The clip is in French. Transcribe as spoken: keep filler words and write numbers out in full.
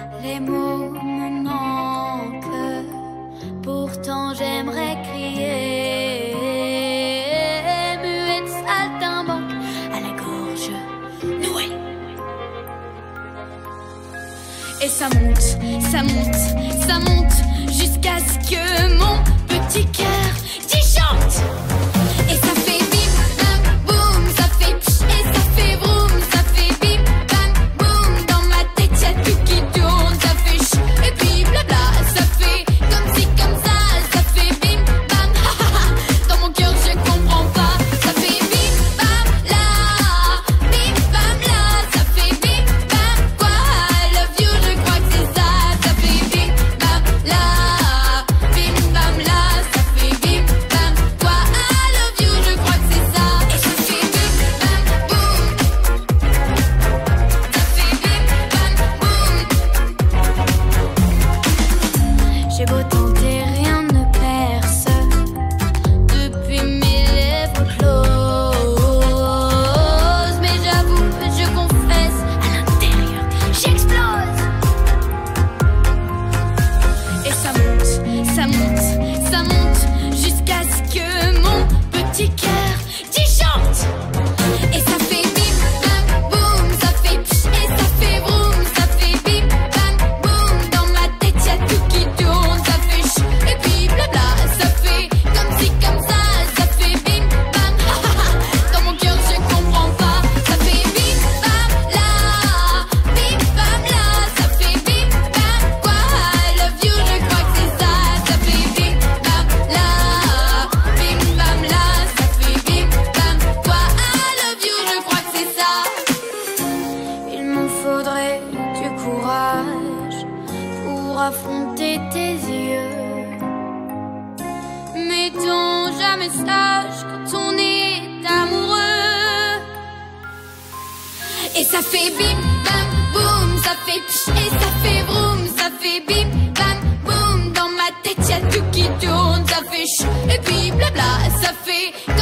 Les mots me manquent, pourtant j'aimerais crier. Muette saltimbanque à la gorge nouée. Et ça monte, ça monte, ça monte jusqu'à ce que mon petit cœur disjoncte. Et ça fait bim, bam, boum, ça fait pch, et ça fait vroom, ça fait bim, bam, boum. Dans ma tête y'a tout qui tourne, ça fait ch, et puis blabla. Ça fait comme si, comme ça, ça fait bim, bam, ha ha ha. Dans mon cœur je comprends pas, ça fait bim, bam, là, bim, bam, là. Ça fait bim, bam, quoi, I love you, je crois que c'est ça. Ça fait bim, bam, là, bim, bam, là. Ça fait bim, bam, quoi, I love you, je crois que c'est ça. Et ça fait bim, bam, boum. Ça fait bim, bam, boum. J'ai beau tenter, rien ne perce. Depuis mes lèvres closes. Mais j'avoue, je confesse, à l'intérieur, j'explose. Et ça monte, ça monte, ça monte jusqu'à ce que mon petit cœur disjoncte. Et ça fait bim, bam, boum, ça fait pch, et ça fait vroom, ça fait bim, bam, boum. Dans ma tête y'a tout qui tourne, ça fait ch, et puis blabla. Ça fait comme si, comme ça, ça fait bim, bam, ha ha ha. Dans mon cœur je comprends pas, ça fait bim, bam, là, bim, bam, là. Ça fait bim, bam, quoi, I love you, je crois que c'est ça. Ça fait bim, bam, là, bim, bam, là. Ça fait bim, bam, quoi, I love you, je crois que c'est ça. Il m'en faudrait du courage pour affronter tes yeux. Mais t'en jamais sage quand on est amoureux. Et ça fait bim, bam, boum, ça fait pch, et ça fait vroom, ça fait bim, bam, boum. Dans ma tête y'a tout qui tourne, ça fait ch, et puis blabla. Ça fait